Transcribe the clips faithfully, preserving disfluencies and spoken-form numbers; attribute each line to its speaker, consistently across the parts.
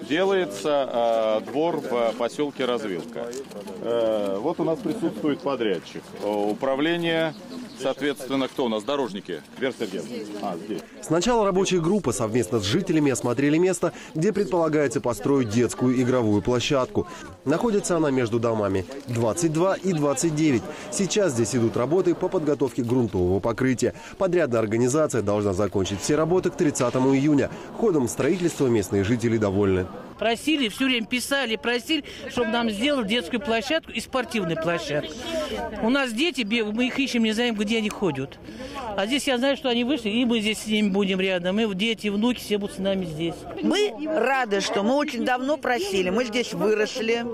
Speaker 1: делается э, двор в поселке Развилка. Э, вот у нас присутствует подрядчик. Управление, соответственно, кто у нас? Дорожники. Вера Сергеевна. А, здесь.
Speaker 2: Сначала рабочая группа совместно с жителями осмотрели место, где предполагается построить детскую игровую площадку. Находится она между домами двадцать два и двадцать девять. Сейчас здесь идут работы по подготовке грунтового покрытия. Подрядная организация должна закончить все работы к тридцатому июня. Ходом строительства местные жители довольны.
Speaker 3: Просили, все время писали, просили, чтобы нам сделали детскую площадку и спортивную площадку. У нас дети, мы их ищем, не знаем, где они ходят. А здесь я знаю, что они вышли, и мы здесь с ними будем рядом. И дети, внуки, все будут с нами здесь.
Speaker 4: Мы рады, что мы очень давно просили. Мы здесь выросли.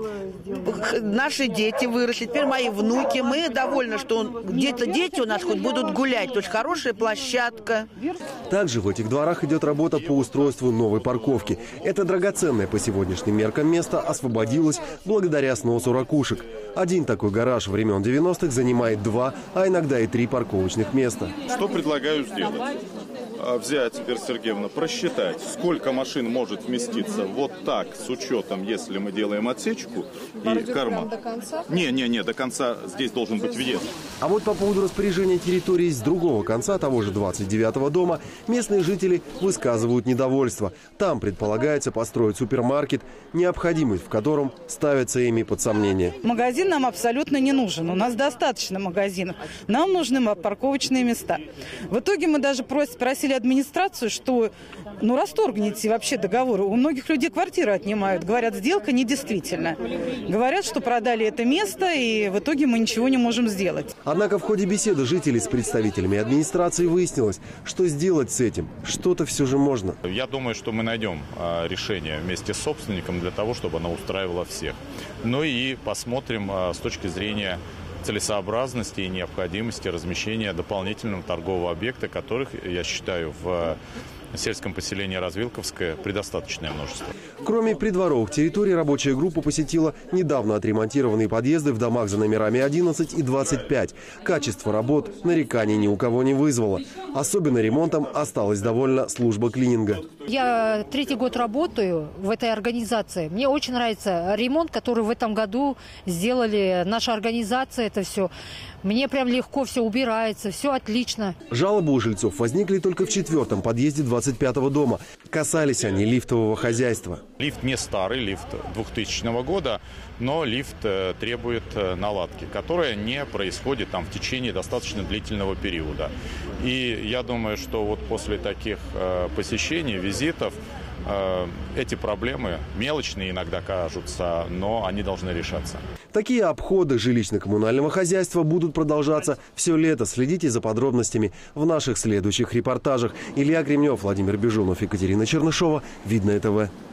Speaker 4: Наши дети выросли. Теперь мои внуки. Мы довольны, что где-то дети у нас хоть будут гулять. То есть хорошая площадка.
Speaker 2: Также в этих дворах идет работа по устройству новой парковки. Это драгоценное по сегодняшним меркам место освободилось благодаря сносу ракушек. Один такой гараж времен девяностых занимает два, а иногда и три парковочных места.
Speaker 1: Что предлагаю сделать? Взять, Вера Сергеевна, просчитать, сколько машин может вместиться вот так, с учетом, если мы делаем отсечку и карман.
Speaker 5: До конца?
Speaker 1: Не, не, не, до конца здесь должен быть въезд.
Speaker 2: А вот по поводу распоряжения территории с другого конца того же двадцать девятого дома местные жители высказывают недовольство. Там предполагается построить супермаркет, необходимость в котором ставится ими под сомнение.
Speaker 6: Магазин нам абсолютно не нужен. У нас достаточно магазинов. Нам нужны парковочные места. В итоге мы даже просили администрацию, что ну расторгните вообще договор. У многих людей квартиры отнимают. Говорят, сделка недействительна. Говорят, что продали это место, и в итоге мы ничего не можем сделать.
Speaker 2: Однако в ходе беседы жителей с представителями администрации выяснилось, что сделать с этим что-то все же можно.
Speaker 7: Я думаю, что мы найдем решение вместе с собственником для того, чтобы оно устраивало всех. Ну и посмотрим с точки зрения целесообразности и необходимости размещения дополнительного торгового объекта, которых, я считаю, в сельском поселении Развилковское предостаточное множество.
Speaker 2: Кроме придворовых территорий, рабочая группа посетила недавно отремонтированные подъезды в домах за номерами одиннадцать и двадцать пять. Качество работ нареканий ни у кого не вызвало. Особенно ремонтом осталась довольна служба клининга.
Speaker 5: Я третий год работаю в этой организации. Мне очень нравится ремонт, который в этом году сделали наша организация. Это все. Мне прям легко все убирается, все отлично.
Speaker 2: Жалобы у жильцов возникли только в четвертом подъезде двадцать пятого дома. Касались они лифтового хозяйства.
Speaker 7: Лифт не старый, лифт двухтысячного года, но лифт требует наладки, которая не происходит там в течение достаточно длительного периода. И я думаю, что вот после таких посещений, визитов, эти проблемы мелочные иногда кажутся, но они должны решаться.
Speaker 2: Такие обходы жилищно-коммунального хозяйства будут продолжаться все лето. Следите за подробностями в наших следующих репортажах. Илья Кремнев, Владимир Бежунов, Екатерина Чернышова. Видное ТВ.